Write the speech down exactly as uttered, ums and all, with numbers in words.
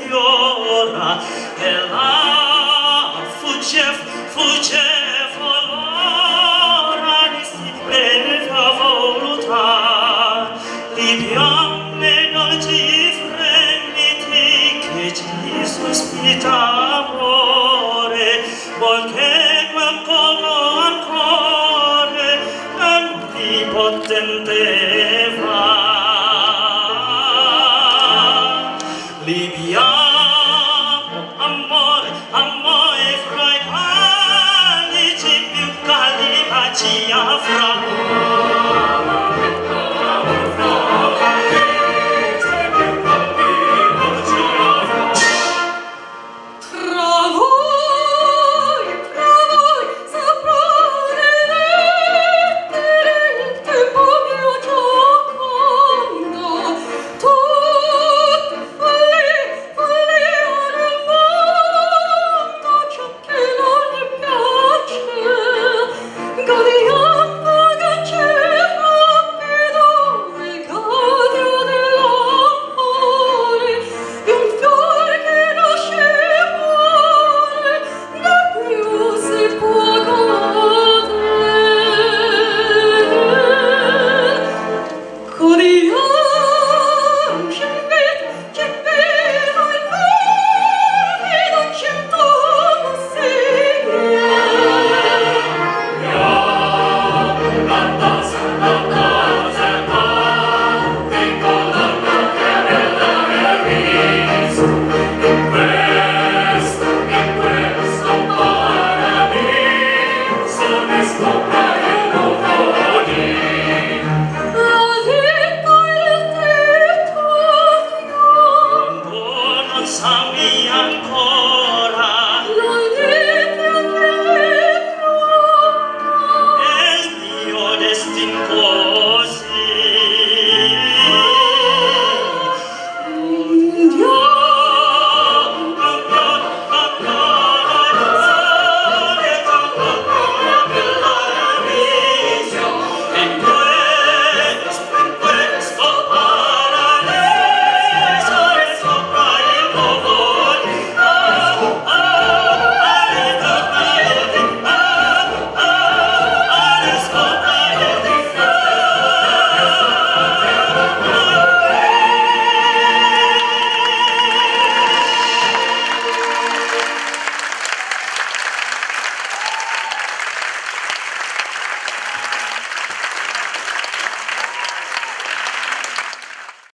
sfiora e la fugge, fugge volora di sì bella voluta di fiamme dolci fremiti che ci sospita amore vuol che ancora ancora onnipotente va libiamo amore, amore fra i panici più caldi baci affra Sami ancora